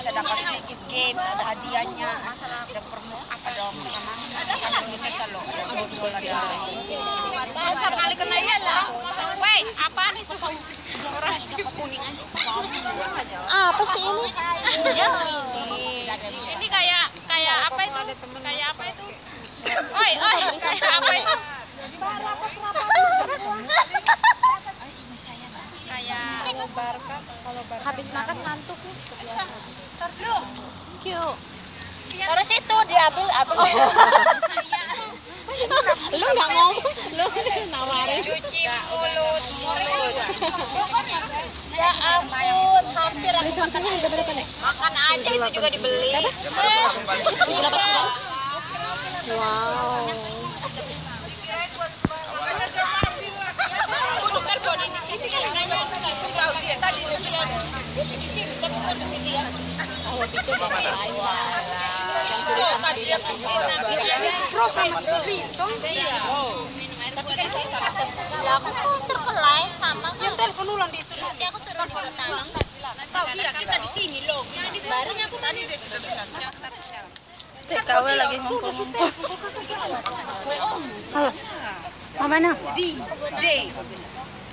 bisa dapat Squid Games, ada hadiahnya, ada promo apa dong namanya? Ada ini kalau $2 ya. Susah kali kena ya lah. Woi, apa nih tuh? Orang kuning aja. Apa sih ini? Ya, ini kayak apa itu? Kayak apa itu? Oi, kayak apa itu? Habis makan ngantuk nih. Terus yuk. Thank you. Terus itu diambil lu nggak ngomong, lu nawarin. Cuci mulut. Ya ampun, hampir habis makannya udah berapa nih? Makan aja itu juga dibeli. Berapa? Wow. Bukan kok di sisi kan nanya aku nggak suka dia tadi dia bilang dia di sini tapi kok di sini ya. Kalau itu di sini. Yang tulisan tadi yang terus sama Tritong iya. Tapi kan saya salah sebut. Ya aku tuh terkelai sama kan. Yang telepon ulang di itu. Nanti aku turun ke tangan. Tahu iya kita di sini loh. Barunya aku tadi deh sudah bilang. TKW lagi ngumpul-ngumpul. Halo. Mama nah. D.